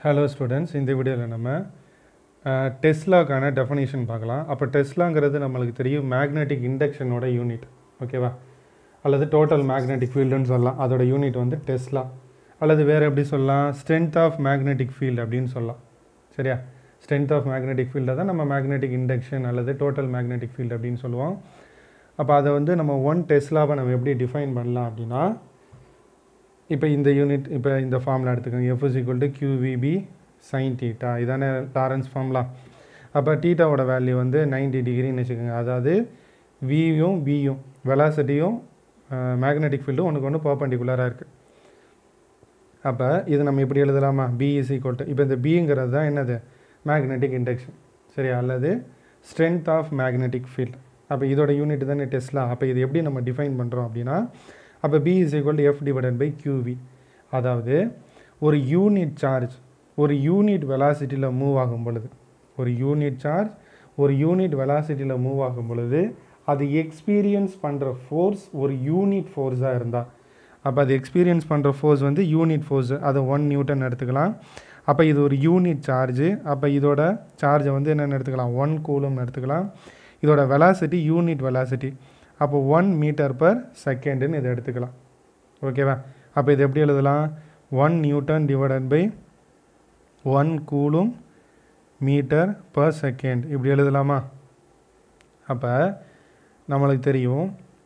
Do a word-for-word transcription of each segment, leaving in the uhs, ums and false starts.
Hello students, இந்த வீடியோல நம்ம டெஸ்லாக்கான டெஃபினிஷன் பார்க்கலாம். அப்ப டெஸ்லாங்கிறது நமக்கு தெரியும் மேக்னெட்டிக் இண்டக்ஷனோட யூனிட். ஓகேவா? அல்லது டோட்டல் மேக்னெட்டிக் ஃபீல்ட்னு சொல்லலாம். அதோட யூனிட் வந்து டெஸ்லா. அல்லது வேற எப்படி சொல்லலாம்? ஸ்ட்ரென்த் ஆஃப் மேக்னெட்டிக் ஃபீல்ட் அப்படினு சொல்லலாம். சரியா? ஸ்ட்ரென்த் ஆஃப் மேக்னெட்டிக் ஃபீல்ட தான் நம்ம மேக்னெட்டிக் இண்டக்ஷன் அல்லது டோட்டல் மேக்னெட்டிக் ஃபீல்ட் அப்படினு சொல்லுவோம். அப்ப அத வந்து நம்ம one டெஸ்லாவை நம்ம எப்படி டிஃபைன் பண்ணலாம் அப்படினா இப்போ இந்த யூனிட் இப்போ இந்த ஃபார்முலா எடுத்துக்கோங்க. F is equal to Q V B sin theta. இதானே லாரன்ஸ் ஃபார்முலா. அப்போ தீட்டாவோட வேல்யூ வந்து ninety டிகிரின்னு வச்சுக்கோங்க. அதாவது வியும் பியும் வெலாசிட்டியும் மேக்னெட்டிக் ஃபீல்டும் ஒன்றுக்கு ஒன்று பர்பெண்டிகுலராக இருக்குது. அப்போ இது நம்ம இப்படி எழுதலாமா? B is equal to இப்போ இந்த பிங்கிறது தான் என்னது? Magnetic induction. சரியா? அல்லது ஸ்ட்ரென்த் ஆஃப் மேக்னெட்டிக் ஃபீல்ட். அப்போ இதோட யூனிட் தானே டெஸ்லா. அப்போ இது எப்படி நம்ம டிஃபைன் பண்ணுறோம் அப்படின்னா அப்போ B is equal to F divided by Q V. அதாவது ஒரு யூனிட் சார்ஜ் ஒரு யூனிட் வெலாசிட்டியில் மூவ் ஆகும் பொழுது ஒரு யூனிட் சார்ஜ் ஒரு யூனிட் வெலாசிட்டியில் மூவ் ஆகும் பொழுது அது எக்ஸ்பீரியன்ஸ் பண்ணுற ஃபோர்ஸ் ஒரு யூனிட் ஃபோர்ஸாக இருந்தால் அப்போ அது எக்ஸ்பீரியன்ஸ் பண்ணுற ஃபோர்ஸ் வந்து யூனிட் ஃபோர்ஸ். அதை ஒன் நியூட்டன் எடுத்துக்கலாம். அப்போ இது ஒரு யூனிட் சார்ஜு. அப்போ இதோட சார்ஜை வந்து என்னென்னு எடுத்துக்கலாம்? ஒன் கூலம்னு எடுத்துக்கலாம். இதோட வெலாசிட்டி யூனிட் வெலாசிட்டி. அப்போ ஒன் மீட்டர் பர் செகண்டுன்னு இதை எடுத்துக்கலாம். ஓகேவா? அப்போ இது எப்படி எழுதலாம்? One newton divided by one coulomb metre per second இப்படி எழுதலாமா? அப்போ நம்மளுக்கு தெரியும்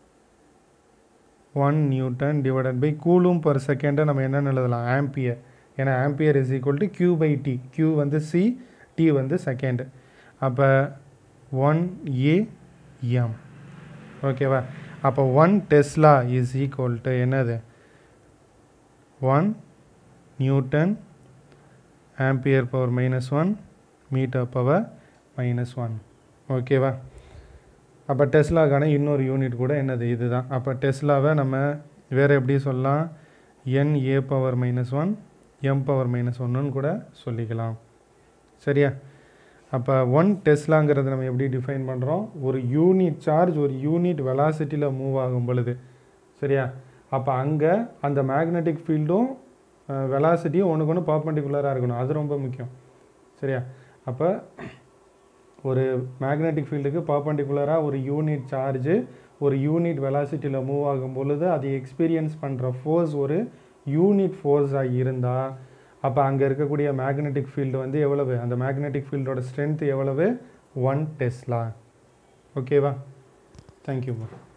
one newton divided by coulomb per செகண்டை நம்ம என்னென்னு எழுதலாம்? ஆம்பியர். ஏன்னா ampere is equal to Q by T. Q வந்து சி, டி வந்து செகண்டு. அப்போ ஒன் ஏ எம். ஓகேவா? அப்போ one tesla is equal to என்னது? One newton ampere power minus one metre power minus one. ஓகேவா? அப்போ டெஸ்லாக்கான இன்னொரு யூனிட் கூட என்னது? இதுதான். அப்போ டெஸ்லாவை நம்ம வேறு எப்படி சொல்லலாம்? N A power minus one M power minus ஒன்றுன்னு கூட சொல்லிக்கலாம். சரியா? அப்போ ஒன் டெஸ்லாங்கிறத நம்ம எப்படி டிஃபைன் பண்ணுறோம்? ஒரு யூனிட் சார்ஜ் ஒரு யூனிட் வெலாசிட்டியில் மூவ் ஆகும் பொழுது. சரியா? அப்போ அங்கே அந்த மேக்னெட்டிக் ஃபீல்டும் வெலாசிட்டியும் ஒன்றுக்கு ஒன்று பர்பெண்டிகுலராக இருக்கணும். அது ரொம்ப முக்கியம். சரியா? அப்போ ஒரு மேக்னெட்டிக் ஃபீல்டுக்கு பர்பெண்டிகுலராக ஒரு யூனிட் சார்ஜு ஒரு யூனிட் வெலாசிட்டியில் மூவ் ஆகும் பொழுது அது எக்ஸ்பீரியன்ஸ் பண்ணுற ஃபோர்ஸ் ஒரு யூனிட் ஃபோர்ஸாக இருந்தால் அப்போ அங்கே இருக்கக்கூடிய மேக்னெட்டிக் ஃபீல்டு வந்து எவ்வளவு? அந்த மேக்னெட்டிக் ஃபீல்டோட ஸ்ட்ரென்த் எவ்வளவு? One tesla. ஓகேவா? தேங்க்யூ.